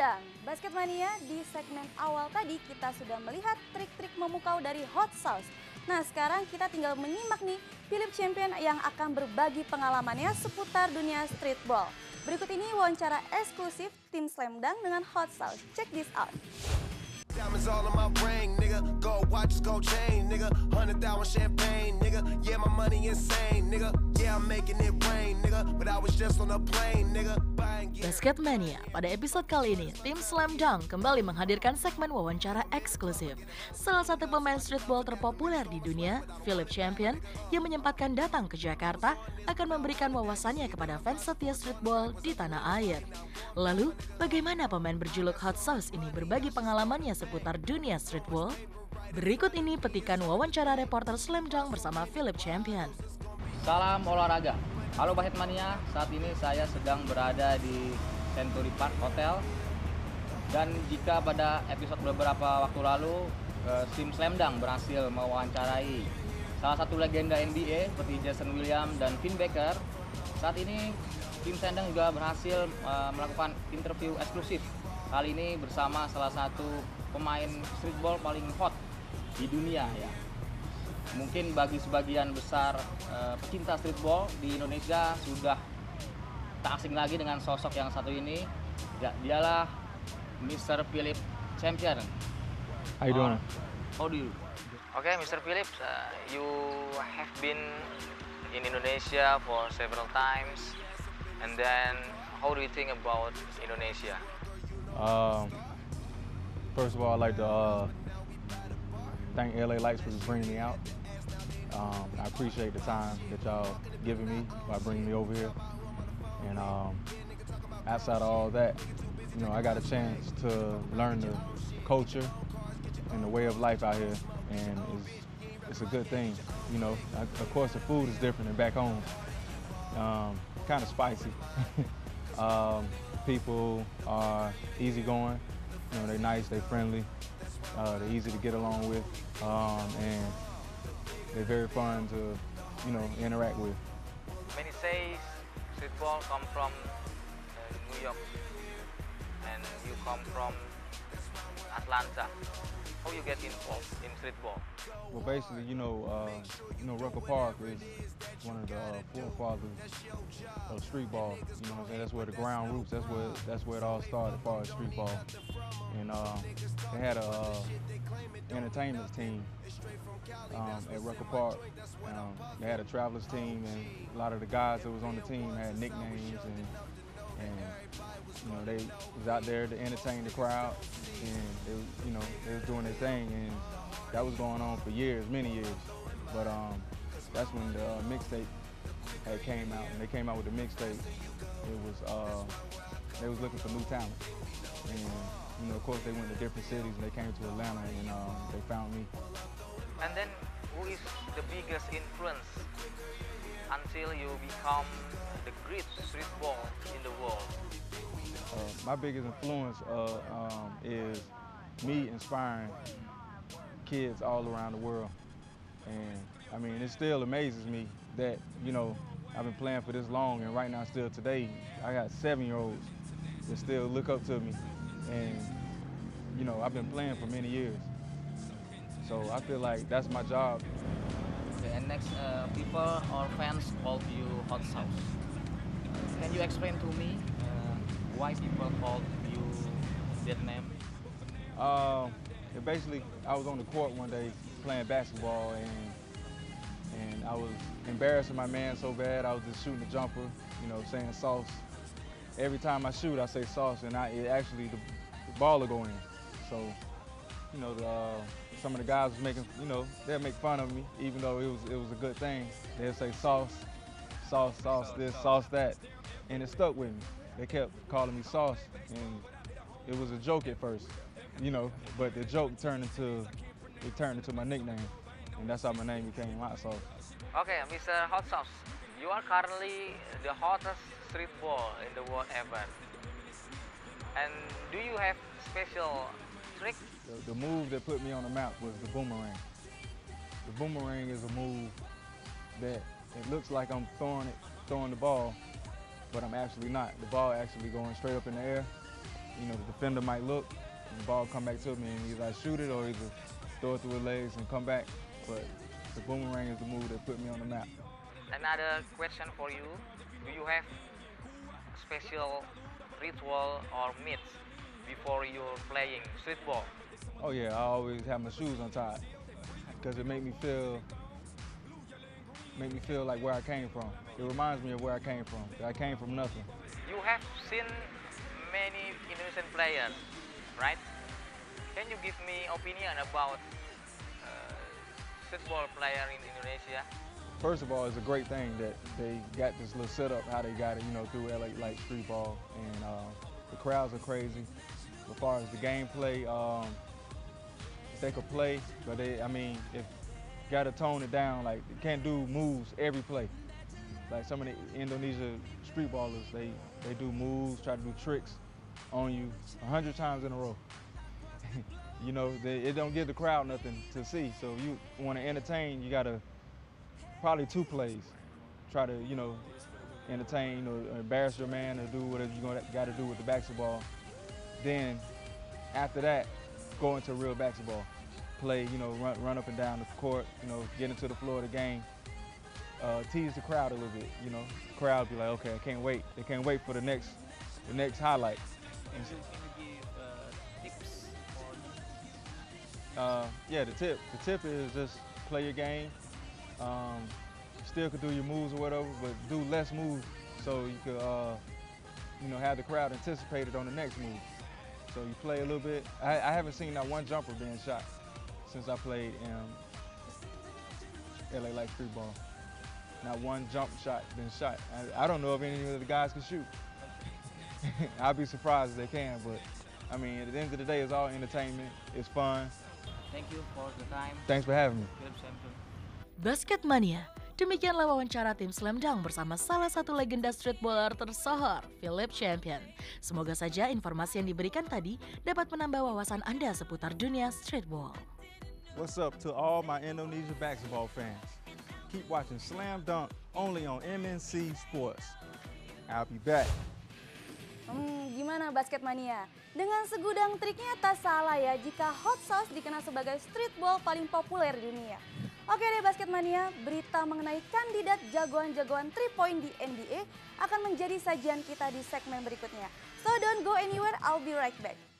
Dang. Basketmania, di segmen awal tadi kita sudah melihat trik-trik memukau dari Hot Sauce. Nah, sekarang kita tinggal menyimak nih Philip Champion yang akan berbagi pengalamannya seputar dunia streetball. Berikut ini wawancara eksklusif tim Slam Dunk dengan Hot Sauce. Check this out. Diamonds all on my ring, nigga. Gold watches, gold chain, nigga. 100,000 champagne, nigga. Yeah, my money insane, nigga. Yeah, I'm making it rain, nigga. But I was just on a plane, nigga. Basketmania, pada episode kali ini, tim Slam Dunk kembali menghadirkan segmen wawancara eksklusif. Salah satu pemain streetball terpopuler di dunia, Philip Champion, yang menyempatkan datang ke Jakarta, akan memberikan wawasannya kepada fans setia streetball di tanah air. Lalu, bagaimana pemain berjuluk Hot Sauce ini berbagi pengalamannya seputar dunia streetball? Berikut ini petikan wawancara reporter Slam Dunk bersama Philip Champion. Salam olahraga. Halo Basketmania, saat ini saya sedang berada di Century Park Hotel. Dan jika pada episode beberapa waktu lalu, tim Slam Dunk berhasil mewawancarai salah satu legenda NBA seperti Jason Williams dan Vin Baker, saat ini tim Slam Dunk juga berhasil melakukan interview eksklusif. Kali ini bersama salah satu pemain streetball paling hot di dunia ya. Mungkin bagi sebagian besar pecinta streetball di Indonesia sudah tak asing lagi dengan sosok yang satu ini. Ya, dialah Mr. Philip Champion. How you doing? How do you? Okay, Mr. Phillips, you have been in Indonesia for several times, and then how do you think about Indonesia? First of all, I'd like to thank LA Lights for bringing me out. I appreciate the time that y'all giving me by bringing me over here. And outside of all that, you know, I got a chance to learn the culture and the way of life out here, and it's a good thing. You know, of course the food is different than back home. Kind of spicy. People are easygoing. You know, they're nice, they're friendly, they're easy to get along with, and they're very fun to, you know, interact with. Many say streetball come from New York, and you come from Atlanta. How you get involved in streetball? Well, basically, you know, Rucker Park is one of the forefathers of street ball. You know what I'm saying? That's where the ground roots. That's where it all started, as far as street ball. And they had a entertainment team at Rucker Park. They had a travelers team, and a lot of the guys that was on the team had nicknames, and you know, they was out there to entertain the crowd, and they was doing their thing, and that was going on for years, many years. But that's when the mixtape had came out, and they came out with the mixtape. It was they was looking for new talent, and you know, of course, they went to different cities, and they came to Atlanta, and they found me. And then, who is the biggest influence until you become the great streetball in the world? My biggest influence is me inspiring kids all around the world. And I mean, it still amazes me that, you know, I've been playing for this long, and right now, still today, I got 7-year-olds that still look up to me. And, you know, I've been playing for many years. So I feel like that's my job. Okay, and next, people or fans call you Hot Sauce. Can you explain to me why people call you that name? Basically, I was on the court one day playing basketball, and I was embarrassing my man so bad. I was just shooting the jumper, you know, saying sauce. Every time I shoot, I say sauce, and the ball will go in. So, you know, some of the guys was making, you know, they'll make fun of me, even though it was a good thing. They'll say sauce, sauce, sauce this, sauce that, and it stuck with me. They kept calling me sauce, and it was a joke at first, you know, but the joke turned into my nickname, and that's how my name became Hot Sauce. Okay, Mr. Hot Sauce, you are currently the hottest streetball in the world ever. And do you have special trick? The move that put me on the map was the boomerang. The boomerang is a move that it looks like I'm throwing the ball, but I'm actually not. The ball actually going straight up in the air, you know, the defender might look, and the ball come back to me, and either I shoot it or either throw it through his legs and come back. But the boomerang is the move that put me on the map. Another question for you: do you have special ritual or myths before you're playing streetball? Oh yeah, I always have my shoes untied because it make me feel like where I came from. It reminds me of where I came from. I came from nothing. You have seen many Indonesian players, right? Can you give me opinion about streetball player in Indonesia? First of all, it's a great thing that they got this little setup, how they got it, you know, through LA like street ball, and the crowds are crazy. As far as the gameplay, they could play, but if got to tone it down, like they can't do moves every play. Like some of the Indonesia street ballers, they do moves, try to do tricks on you 100 times in a row. You know, it don't give the crowd nothing to see. So if you want to entertain, you got to probably 2 plays. Try to, you know, entertain, you know, embarrass your man or do whatever you got to do with the basketball. Then after that, go into real basketball. Play, you know, run up and down the court, you know, get into the floor of the game. Tease the crowd a little bit, you know. The crowd be like, okay, I can't wait. They can't wait for the next highlight. Can you give tips? Yeah, the tip is just play your game. Still could do your moves or whatever, but do less moves so you could, you know, have the crowd anticipated on the next move. So you play a little bit. I haven't seen that one jumper being shot since I played in LA like street ball. Not one jump shot been shot. I don't know if any of the guys can shoot. I'd be surprised if they can, but I mean, at the end of the day, it's all entertainment. It's fun. Thank you for the time. Thanks for having me. Philip Champion. Basketmania. Demikianlah wawancara tim Slam Dunk bersama salah satu legenda streetballer tersohor, Philip Champion. Semoga saja informasi yang diberikan tadi dapat menambah wawasan Anda seputar dunia streetball. What's up to all my Indonesia basketball fans? Keep watching Slam Dunk only on MNC Sports. I'll be back. Gimana Basketmania? Dengan segudang triknya tak salah ya jika hot sauce dikenal sebagai streetball paling populer di dunia. Oke deh Basketmania, berita mengenai kandidat jagoan-jagoan 3 point di NBA akan menjadi sajian kita di segmen berikutnya. So don't go anywhere, I'll be right back.